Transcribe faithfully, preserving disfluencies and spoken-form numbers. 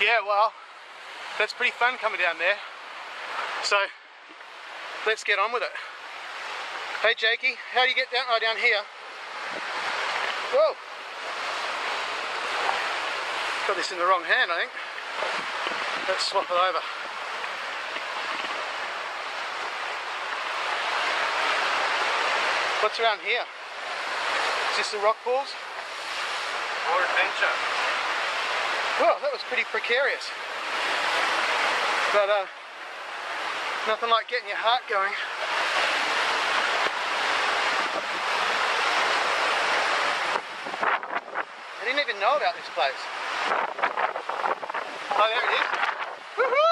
Yeah, well, that's pretty fun coming down there. So, let's get on with it. Hey Jakey, how do you get down? Oh, down here. Whoa! Got this in the wrong hand, I think. Let's swap it over. What's around here? Is this the rock pools? Or adventure. Well, that was pretty precarious. But uh, nothing like getting your heart going. I didn't even know about this place. Oh, there it is. Woohoo!